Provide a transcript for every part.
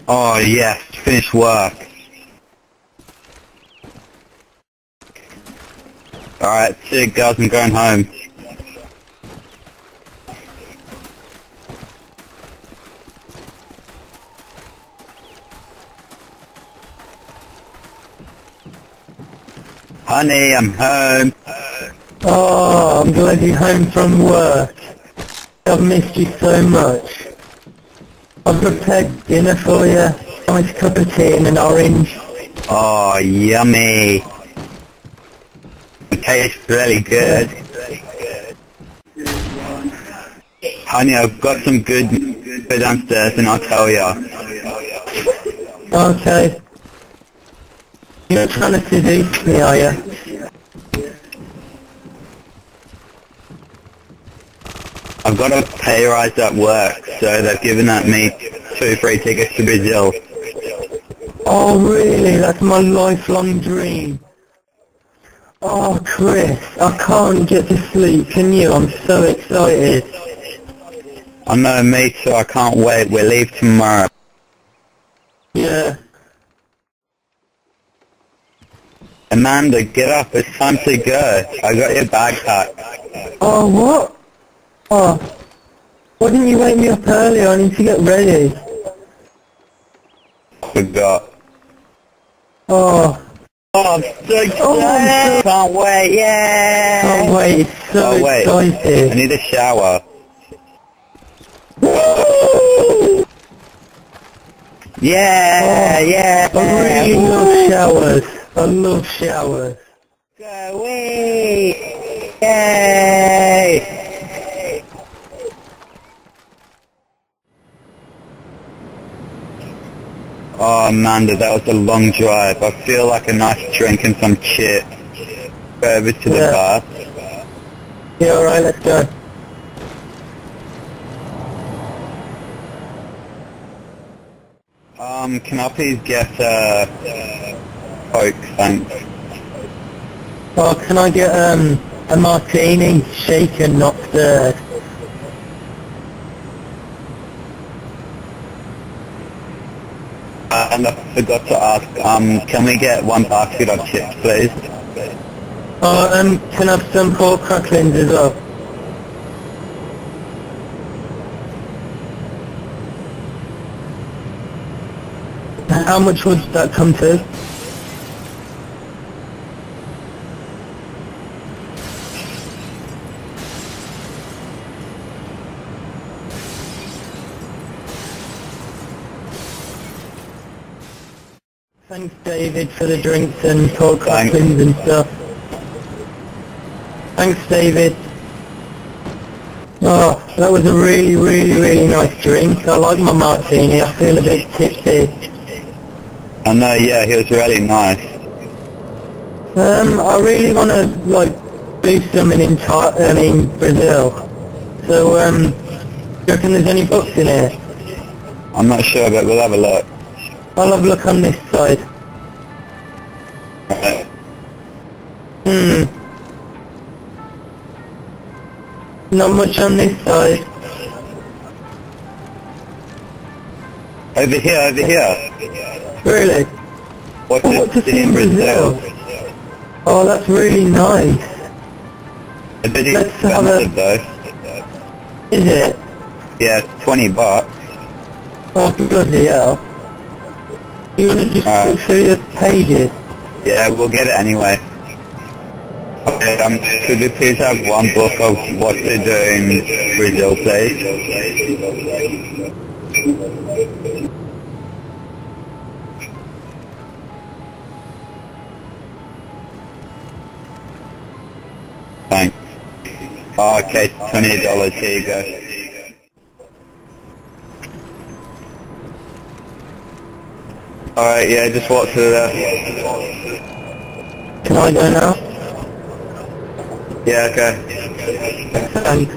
Oh yes, finished work. Alright, see you guys, I'm going home. Honey, I'm home. Oh, I'm glad you're home from work. I've missed you so much. I've prepared dinner for you. Nice cup of tea and an orange. Oh, yummy. It tastes really good. Honey, I've got some good food downstairs and I'll tell ya. Okay. You're not trying to seduce me, are you? I've got a pay rise at work, so they've given me 2 free tickets to Brazil. Oh really? That's my lifelong dream. Oh Chris, I can't get to sleep, can you? I'm so excited. I know, me too, I can't wait. We leave tomorrow. Yeah. Amanda, get up, it's time to go. I got your bag packed. Oh what? Oh. Why didn't you wake me up earlier? I need to get ready. Forgot. Oh. Oh, I'm so excited! Oh, Can't wait, yay! Can't wait, it's so Oh wait, excited. I need a shower. Yeah, yeah! I really love showers. I love showers. Go away! Yay! Oh Amanda, that was a long drive. I feel like a nice drink and some chips. Go over to the bar. Yeah, alright, let's go. Can I please get Coke, thanks. Oh, can I get a martini, shaken, not stirred? And I forgot to ask, can we get 1 basket of chips, please? Oh, can I have some pork cracklings as well? How much would that come to? Thanks David for the drinks and pork cracklings and stuff. Thanks David. Oh, that was a really nice drink. I like my martini, I feel a bit tipsy. I know, yeah, he was really nice. I really want to, like, do something in Brazil. So, do you reckon there's any books in here? I'm not sure, but we'll have a look. I'll have a look on this side. Right. Not much on this side. Over here. Really? What's What to this see in Brazil? Oh, that's really nice. A bit Let's have expensive though. Is it? Yeah, $20. Oh, bloody hell. You want to just go through the pages? Yeah, we'll get it anyway. Okay, could you please have 1 book of what to do in Brazil, please? Thanks. Oh, okay, $20, here you go. Alright, yeah, just walk through there. Can I go now? Yeah, okay. Thanks,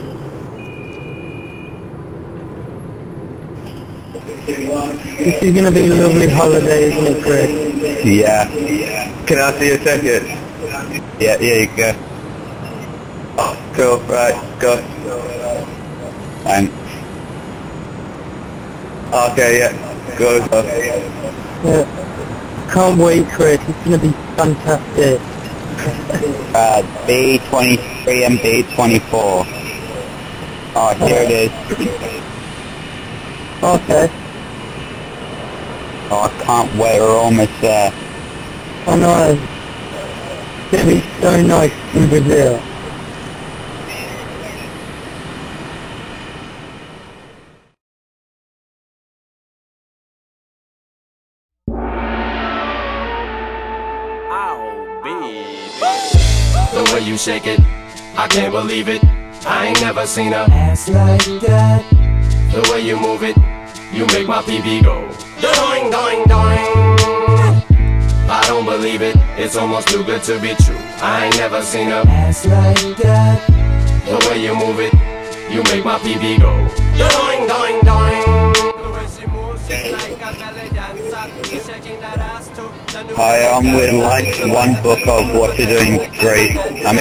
This is going to be a lovely holiday, isn't it, Chris? Yeah. Can I see your ticket? Yeah, you go. Oh, cool, right, go. Thanks. Okay, yeah. go. Yeah. Can't wait, Chris. It's gonna be fantastic. B23 and B24. Oh, here it is. Okay. Oh, I can't wait, we're almost there. Oh no. It's gonna be so nice in Brazil. The way you shake it, I can't believe it. I ain't never seen a ass like that. The way you move it, you make my PB go doing, doing, doing. I don't believe it, it's almost too good to be true. I ain't never seen a ass like that. The way you move it, you make my PB go doing, doing, doing. The way she moves, she's like a belly dancer. She's shaking that ass too. Hi, I'm with like one book of what to do in Greece.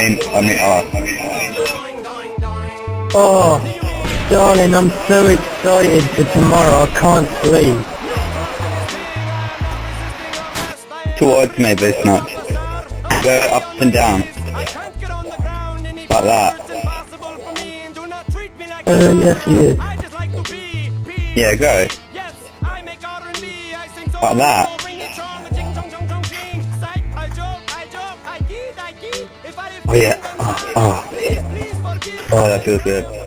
Oh, darling, I'm so excited for tomorrow. I can't sleep. Towards me, but it's not. Go up and down. Like that. Yes, he is. Yeah, go. Like that. Oh yeah. Oh, that feels good.